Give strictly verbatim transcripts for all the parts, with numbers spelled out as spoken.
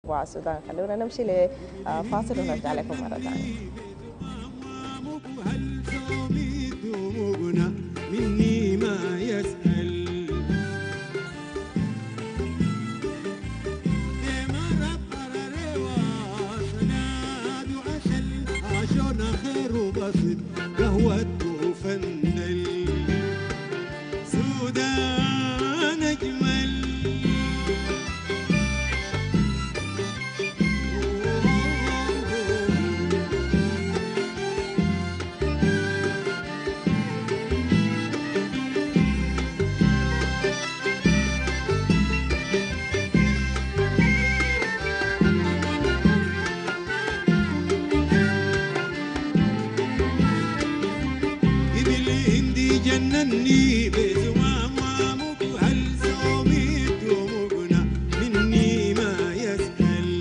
والسودان. خلونا نمشي لفاصل ونرجع لكم مرة ثانية. مني ما يسأل عشان خير وبسط قهوة وفندل سودان أجمل. جنني بزمام وامك وهل صوميت ومقنا مني ما يسأل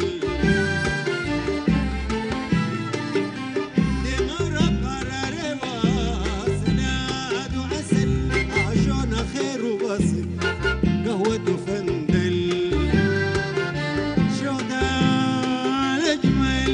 دمر قرار واسناد وعسل عشان خير وبصل قهوة وفندل شودان أجمل.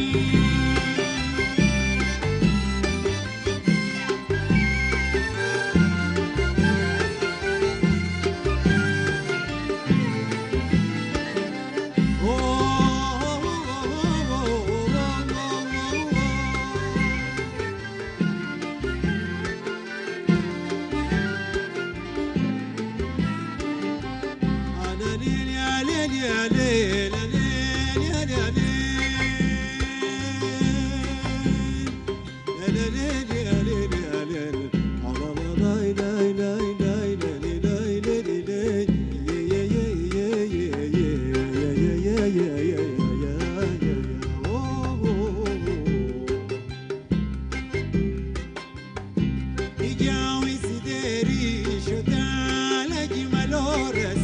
يا ليل يا ليل يا ليل يا ليل يا ليل يا ليل على لا لا لا لا يجاوز ديري شو تال أجمل